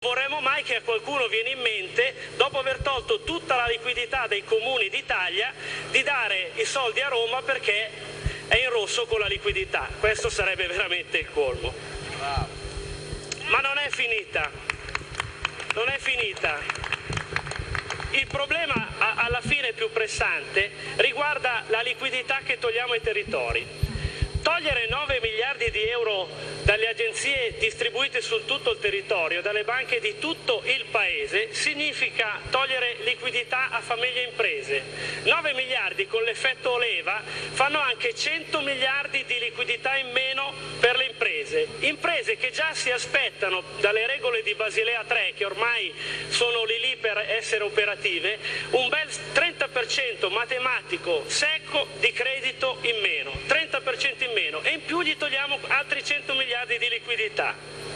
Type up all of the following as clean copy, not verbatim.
vorremmo mai che a qualcuno viene in mente, dopo aver tolto tutta la liquidità dei comuni d'Italia, di dare i soldi a Roma perché è in rosso con la liquidità. Questo sarebbe veramente il colmo. Ma non è finita. Non è finita. Il problema alla fine più pressante riguarda la liquidità che togliamo ai territori. Togliere 9 miliardi di euro dalle agenzie distribuite su tutto il territorio, dalle banche di tutto il Paese, significa togliere liquidità a famiglie e imprese. 9 miliardi con l'effetto leva fanno anche 100 miliardi di liquidità in meno per le imprese che già si aspettano dalle regole di Basilea 3, che ormai sono lì per essere operative, un bel 30% matematico secco di credito in meno, 30% in meno, e in più gli togliamo altri 100 miliardi di liquidità.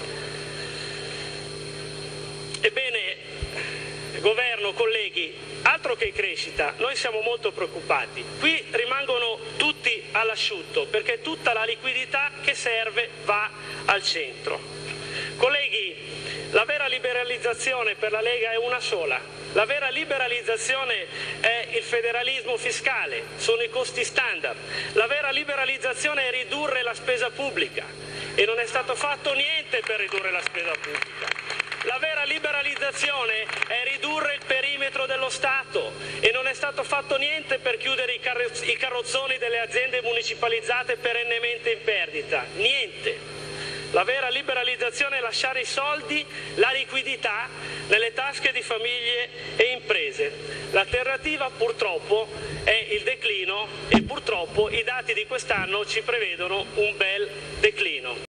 Ebbene, governo, colleghi, altro che crescita, noi siamo molto preoccupati. Qui rimangono tutti all'asciutto perché tutta la liquidità che serve va al centro. Colleghi, la vera liberalizzazione per la Lega è una sola. La vera liberalizzazione è il federalismo fiscale, sono i costi standard. La vera liberalizzazione è ridurre la spesa pubblica e non è stato fatto niente per ridurre la spesa pubblica. La vera liberalizzazione è ridurre il perimetro dello Stato e non è stato fatto niente per chiudere i carrozzoni delle aziende municipalizzate perennemente in perdita. Niente. La vera liberalizzazione è lasciare i soldi, la liquidità, nelle tasche di famiglie e imprese. L'alternativa purtroppo è il declino e purtroppo i dati di quest'anno ci prevedono un bel declino.